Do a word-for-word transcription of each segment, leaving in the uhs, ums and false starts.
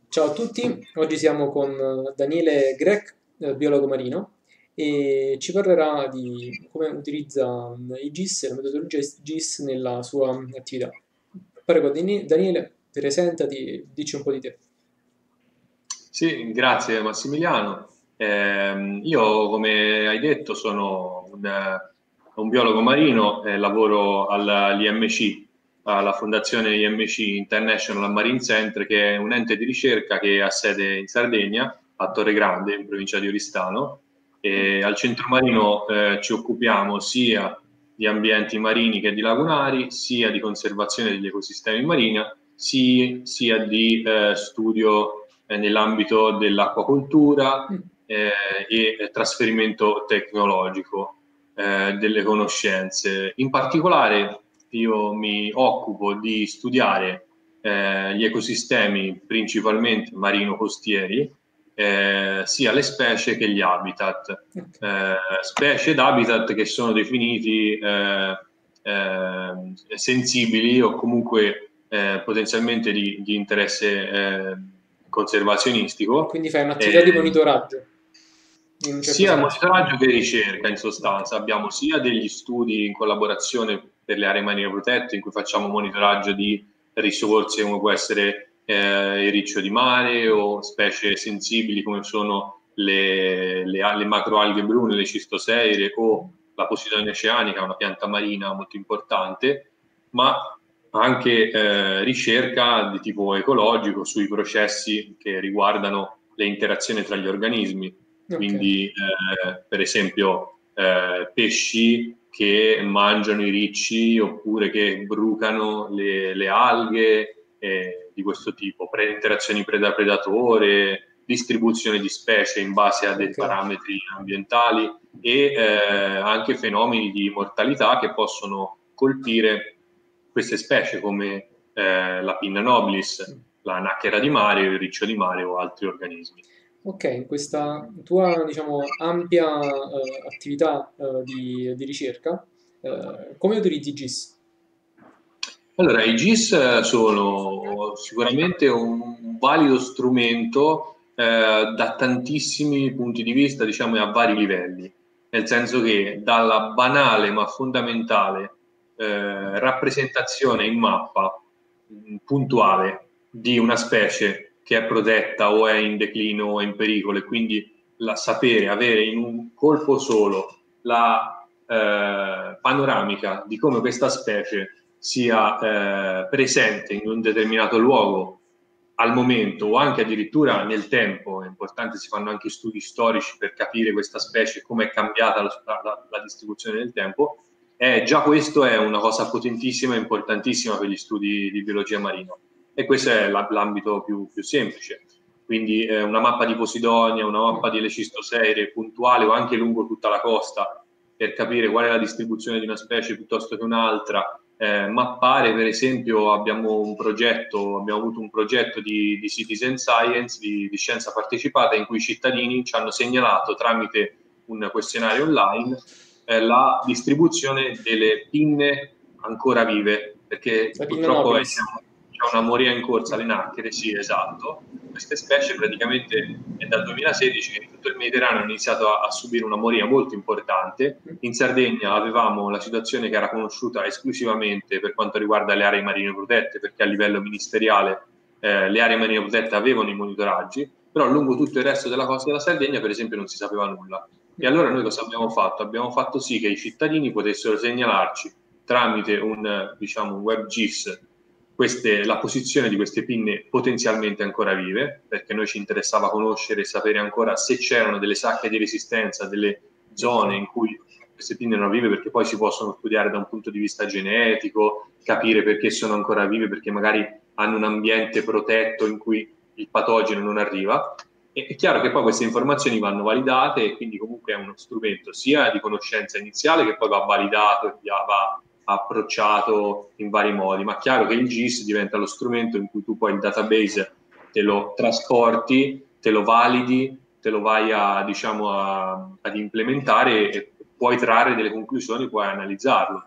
Ciao a tutti, oggi siamo con eh, Daniele Grech, eh, biologo marino, e ci parlerà di come utilizza mm, i G I S e la metodologia G I S nella sua mm, attività. Prego, Dani- Daniele, presentati, dici un po' di te. Sì, grazie Massimiliano. Ehm, io, come hai detto, sono un, eh, un biologo marino e lavoro all'I M C, alla Fondazione I M C International Marine Center, che è un ente di ricerca che ha sede in Sardegna, a Torre Grande, in provincia di Oristano. E al centro marino eh, ci occupiamo sia di ambienti marini che di lagunari, sia di conservazione degli ecosistemi marini, sì- sia di eh, studio eh, nell'ambito dell'acquacoltura Mm, eh, e trasferimento tecnologico eh, delle conoscenze. In particolare io mi occupo di studiare eh, gli ecosistemi principalmente marino-costieri, eh, sia le specie che gli habitat. ok. Eh, specie ed habitat che sono definiti eh, eh, sensibili o comunque eh, potenzialmente di, di interesse eh, conservazionistico, Quindi fai un'attività di eh, monitoraggio, in un certo sia senso. monitoraggio che ricerca in Ok, sostanza. Abbiamo sia degli studi in collaborazione per le aree marine protette in cui facciamo monitoraggio di risorse come può essere eh, il riccio di mare o specie sensibili come sono le, le, le macroalghe brune, le cistoseire o la Posidonia oceanica, una pianta marina molto importante, ma anche eh, ricerca di tipo ecologico sui processi che riguardano le interazioni tra gli organismi, ok, quindi eh, per esempio eh, pesci che mangiano i ricci oppure che brucano le, le alghe eh, di questo tipo, pre- interazioni preda-predatore, distribuzione di specie in base a dei ok. parametri ambientali e eh, anche fenomeni di mortalità che possono colpire queste specie come eh, la pinna nobilis, Mm. la nacchera di mare, il riccio di mare o altri organismi. Ok, in questa tua, diciamo, ampia eh, attività eh, di, di ricerca, eh, come utilizzi G I S? Allora, i G I S sono sicuramente un valido strumento eh, da tantissimi punti di vista, diciamo, e a vari livelli, nel senso che dalla banale ma fondamentale eh, rappresentazione in mappa mh, puntuale di una specie che è protetta o è in declino o è in pericolo e quindi la sapere, avere in un colpo solo la eh, panoramica di come questa specie sia eh, presente in un determinato luogo al momento o anche addirittura nel tempo, è importante, si fanno anche studi storici per capire questa specie, come è cambiata la, la, la distribuzione nel tempo, eh, già questo è una cosa potentissima e importantissima per gli studi di biologia marina. E questo è la, l'ambito più, più semplice. Quindi eh, una mappa di Posidonia, una mappa di Lecistoseire puntuale o anche lungo tutta la costa per capire qual è la distribuzione di una specie piuttosto che un'altra, eh, mappare, per esempio, abbiamo un progetto, abbiamo avuto un progetto di, di citizen science, di, di scienza partecipata, in cui i cittadini ci hanno segnalato tramite un questionario online eh, la distribuzione delle pinne ancora vive, perché La pinna purtroppo è, nobilis. c'è una moria in corsa Mm. alle nacchere, sì, esatto. Queste specie praticamente è dal duemilasedici che in tutto il Mediterraneo hanno iniziato a, a subire una moria molto importante. Mm. In Sardegna avevamo la situazione che era conosciuta esclusivamente per quanto riguarda le aree marine protette, perché a livello ministeriale eh, le aree marine protette avevano i monitoraggi, però lungo tutto il resto della costa della Sardegna, per esempio, non si sapeva nulla. E Mm. allora noi cosa abbiamo fatto? Abbiamo fatto sì che i cittadini potessero segnalarci tramite un, diciamo, un web G I S queste, la posizione di queste pinne potenzialmente ancora vive, perché noi ci interessava conoscere e sapere ancora se c'erano delle sacche di resistenza, delle Ok, zone in cui queste pinne erano vive, perché poi si possono studiare da un punto di vista genetico, capire perché sono ancora vive, perché magari hanno un ambiente protetto in cui il patogeno non arriva. E è chiaro che poi queste informazioni vanno validate e quindi comunque è uno strumento sia di conoscenza iniziale che poi va validato e va approcciato in vari modi, ma è chiaro che il G I S diventa lo strumento in cui tu poi il database te lo trasporti, te lo validi, te lo vai a, diciamo, a, ad implementare e puoi trarre delle conclusioni, puoi analizzarlo.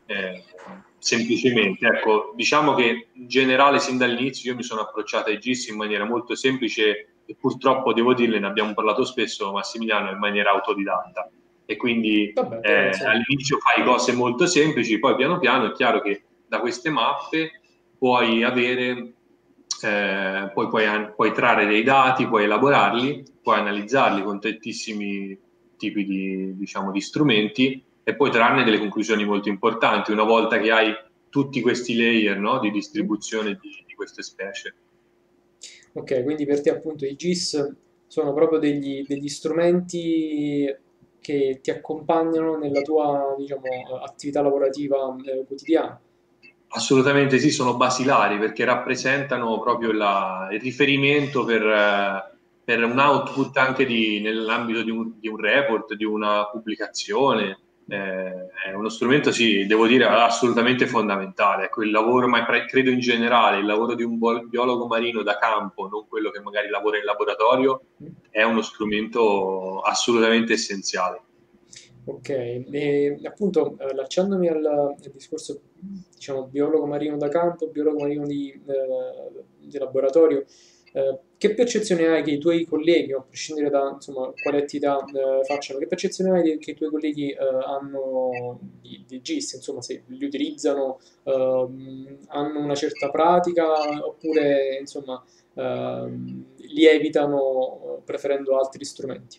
eh, semplicemente. Ecco, diciamo che in generale sin dall'inizio io mi sono approcciato ai G I S in maniera molto semplice e purtroppo devo dirle, ne abbiamo parlato spesso Massimiliano, in maniera autodidatta, e quindi Vabbè, però eh, insomma, all'inizio fai cose molto semplici, poi piano piano è chiaro che da queste mappe puoi avere eh, poi puoi, puoi trarre dei dati, puoi elaborarli, puoi analizzarli con tantissimi tipi di, diciamo, di strumenti e poi trarne delle conclusioni molto importanti una volta che hai tutti questi layer, no, di distribuzione di, di queste specie. ok, quindi per te appunto i G I S sono proprio degli, degli strumenti che ti accompagnano nella tua, diciamo, attività lavorativa eh, quotidiana. Assolutamente sì, sono basilari perché rappresentano proprio la, il riferimento per, eh, per un output anche di, nell'ambito di un, di un report, di una pubblicazione. Eh, è uno strumento, sì, devo dire, assolutamente fondamentale. Ecco, il lavoro, ma credo in generale, il lavoro di un biologo marino da campo, non quello che magari lavora in laboratorio, è uno strumento assolutamente essenziale. Ok, e appunto eh, allacciandomi al, al discorso, diciamo, biologo marino da campo, biologo marino di, eh, di laboratorio, eh, che percezione hai che i tuoi colleghi, a prescindere da insomma, quale attività eh, facciano, che percezione hai che i tuoi colleghi eh, hanno di, di G I S, insomma, se li utilizzano, ehm, hanno una certa pratica oppure insomma, ehm, li evitano preferendo altri strumenti?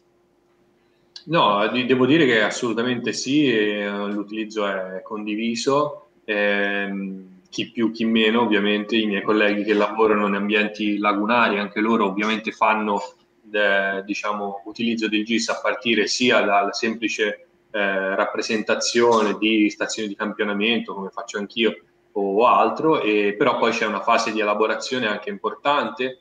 No, devo dire che assolutamente sì, e, uh, l'utilizzo è condiviso, ehm, chi più chi meno, ovviamente i miei colleghi che lavorano in ambienti lagunari, anche loro ovviamente fanno eh, diciamo, utilizzo del G I S a partire sia dalla semplice eh, rappresentazione di stazioni di campionamento, come faccio anch'io, o altro, e, però poi c'è una fase di elaborazione anche importante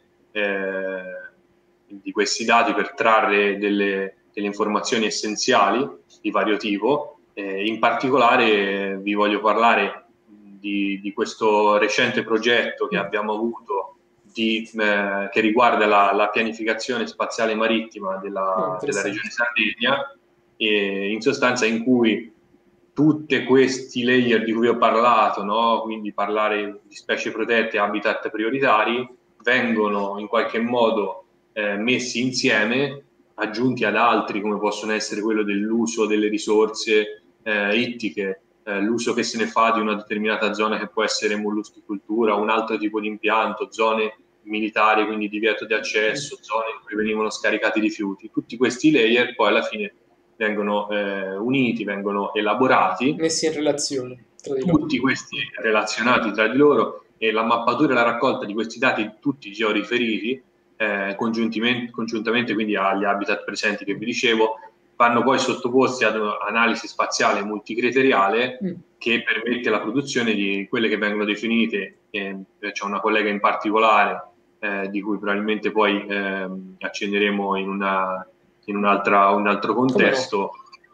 eh, di questi dati per trarre delle, delle informazioni essenziali di vario tipo. Eh, in particolare eh, vi voglio parlare di, di questo recente progetto che Mm. abbiamo avuto di, eh, che riguarda la, la pianificazione spaziale marittima No, della, della interessante. regione Sardegna, e in sostanza in cui tutti questi layer di cui ho parlato, no? Quindi parlare di specie protette e habitat prioritari, vengono in qualche modo eh, messi insieme, aggiunti ad altri come possono essere quello dell'uso delle risorse eh, ittiche, eh, l'uso che se ne fa di una determinata zona che può essere molluschicoltura, un altro tipo di impianto, zone militari, quindi divieto di Mm. accesso, zone in cui venivano scaricati rifiuti. Tutti questi layer poi alla fine vengono eh, uniti, vengono elaborati, Messi in relazione tra di loro. tutti questi relazionati tra di loro, e la mappatura e la raccolta di questi dati, tutti georiferiti, eh, congiuntamente quindi agli habitat presenti che vi dicevo, vanno poi sottoposti ad un'analisi spaziale multicriteriale Mm. che permette la produzione di quelle che vengono definite, eh, c'è una collega in particolare eh, di cui probabilmente poi eh, accenderemo in, una, in un, altra, un altro Come no? contesto,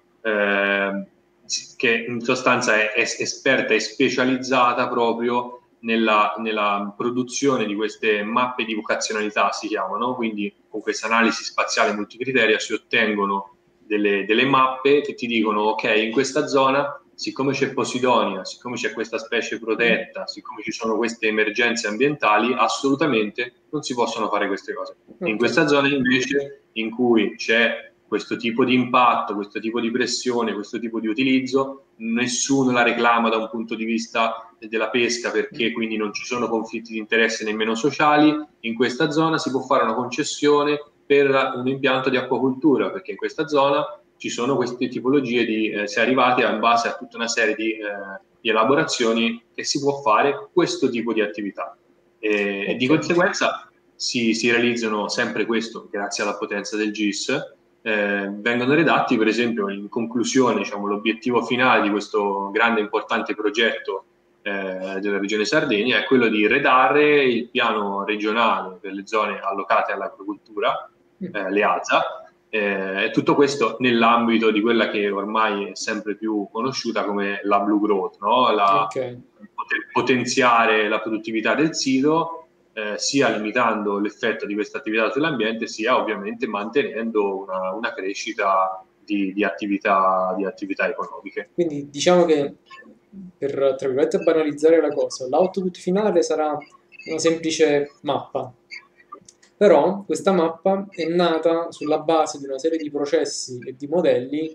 eh, che in sostanza è, è esperta e specializzata proprio nella, nella produzione di queste mappe di vocazionalità, si chiamano, quindi con questa analisi spaziale multicriteria si ottengono delle, delle mappe che ti dicono ok, in questa zona, siccome c'è Posidonia, siccome c'è questa specie Mm. protetta, siccome ci sono queste emergenze ambientali, assolutamente non si possono fare queste cose. In Ok. questa zona invece, in cui c'è questo tipo di impatto, questo tipo di pressione, questo tipo di utilizzo, nessuno la reclama da un punto di vista della pesca, perché Mm. quindi non ci sono conflitti di interesse nemmeno sociali. In questa zona si può fare una concessione per un impianto di acquacoltura, perché in questa zona ci sono queste tipologie di, eh, si è arrivati in base a tutta una serie di, eh, di elaborazioni che si può fare questo tipo di attività. E, e di Ok. conseguenza si, si realizzano sempre questo grazie alla potenza del G I S. Eh, vengono redatti, per esempio, in conclusione, diciamo, l'obiettivo finale di questo grande e importante progetto eh, della Regione Sardegna è quello di redare il piano regionale per le zone allocate all'agricoltura, Mm. eh, le A S A, eh, e tutto questo nell'ambito di quella che ormai è sempre più conosciuta come la Blue Growth, no? La, Ok. poter potenziare la produttività del sito, eh, sia limitando l'effetto di questa attività sull'ambiente, sia ovviamente mantenendo una, una crescita di, di, attività, di attività economiche. Quindi diciamo che per, tra virgolette, banalizzare la cosa, l'output finale sarà una semplice mappa. Però questa mappa è nata sulla base di una serie di processi e di modelli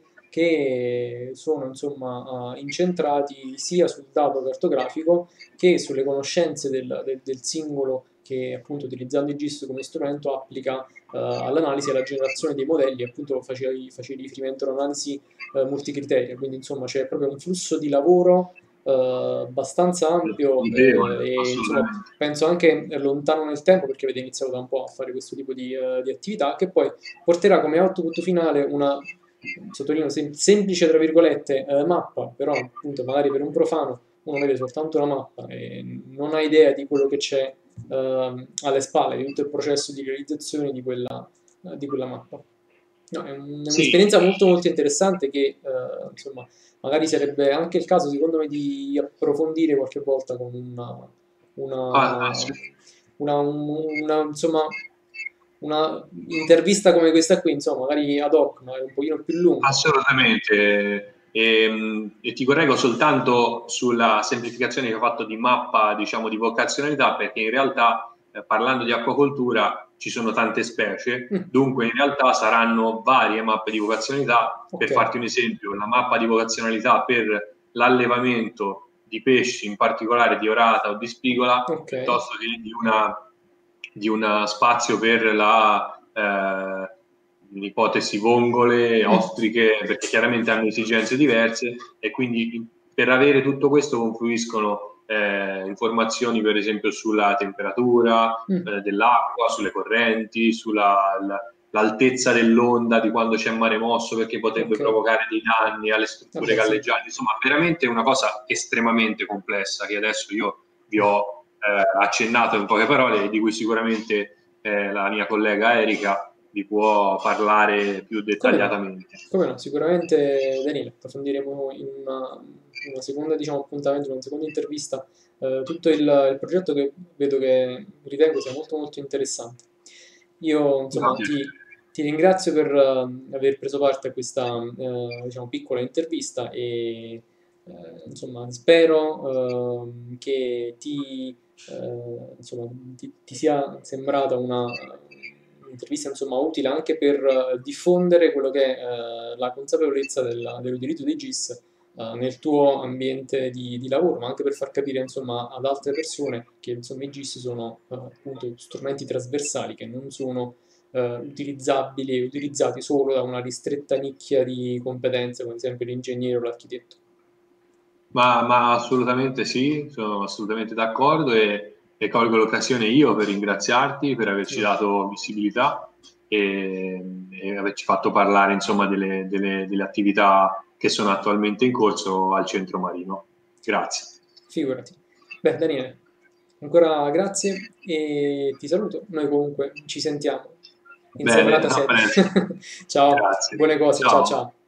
che sono insomma eh, incentrati sia sul dato cartografico che sulle conoscenze del, del- del singolo che appunto utilizzando i GIS come strumento applica eh, all'analisi e alla generazione dei modelli, appunto facevi, facevi riferimento all'analisi eh, multicriteria, quindi insomma c'è proprio un flusso di lavoro eh, abbastanza ampio Notevole, eh, e insomma assolutamente. penso anche lontano nel tempo perché avete iniziato da un po' a fare questo tipo di, eh, di attività che poi porterà come output finale una, sottolineo, sem- semplice tra virgolette eh, mappa, però appunto magari per un profano uno vede soltanto una mappa e non ha idea di quello che c'è eh, alle spalle, di tutto il processo di realizzazione di quella, eh, di quella mappa. No, è, un- è Sì, un'esperienza molto molto interessante che eh, insomma magari sarebbe anche il caso secondo me di approfondire qualche volta con una, ah, ah, una, sì. una, una, insomma, una intervista come questa qui, insomma, magari ad hoc, magari un pochino più lunga. Assolutamente. E, mh, e ti correggo soltanto sulla semplificazione che ho fatto di mappa, diciamo, di vocazionalità, perché in realtà, eh, parlando di acquacoltura, ci sono tante specie, Mm, dunque in realtà saranno varie mappe di vocazionalità. Per ok, farti un esempio, la mappa di vocazionalità per l'allevamento di pesci, in particolare di orata o di spigola, ok, piuttosto che di una di uno spazio per la eh, in ipotesi vongole, mm, ostriche, perché chiaramente hanno esigenze diverse e quindi per avere tutto questo confluiscono eh, informazioni per esempio sulla temperatura mm, eh, dell'acqua, sulle correnti, sulla la, l'altezza dell'onda di quando c'è mare mosso perché potrebbe ok, provocare dei danni alle strutture vabbè sì, galleggianti, insomma veramente una cosa estremamente complessa che adesso io vi ho eh, accennato in poche parole e di cui sicuramente eh, la mia collega Erika vi può parlare più come no, dettagliatamente. come no, sicuramente Daniele, approfondiremo in una, una seconda, diciamo, appuntamento, in una seconda intervista eh, tutto il, il progetto che vedo che ritengo sia molto molto interessante. Io Va insomma piacere. ti, ti ringrazio per eh, aver preso parte a questa eh, diciamo, piccola intervista e eh, insomma spero ehm, che ti, eh, insomma, ti, ti sia sembrata una un'intervista insomma utile anche per eh, diffondere quello che è eh, la consapevolezza della- dell'utilizzo dei GIS eh, nel tuo ambiente di, di lavoro, ma anche per far capire insomma ad altre persone che insomma i GIS sono eh, appunto strumenti trasversali che non sono eh, utilizzabili e utilizzati solo da una ristretta nicchia di competenze, come ad esempio l'ingegnere o l'architetto. Ma, ma assolutamente sì, sono assolutamente d'accordo e, e colgo l'occasione io per ringraziarti per averci Figurati, dato visibilità e, e averci fatto parlare insomma delle, delle, delle attività che sono attualmente in corso al centro marino. Grazie. figurati. Beh, Daniele, ancora grazie e ti saluto. Noi comunque ci sentiamo in Bene, separata a sede. presto. Ciao, Grazie. buone cose, ciao Ciao. ciao.